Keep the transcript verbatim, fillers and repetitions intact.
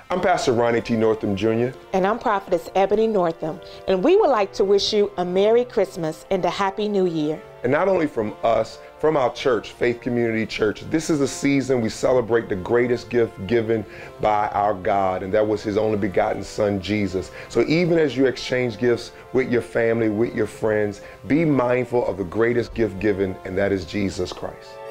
I'm Pastor Ronnie T. Northam, Junior And I'm Prophetess Ebony Northam. And we would like to wish you a Merry Christmas and a Happy New Year. And not only from us, from our church, Faith Community Church, this is a season we celebrate the greatest gift given by our God, and that was his only begotten son, Jesus. So even as you exchange gifts with your family, with your friends, be mindful of the greatest gift given, and that is Jesus Christ.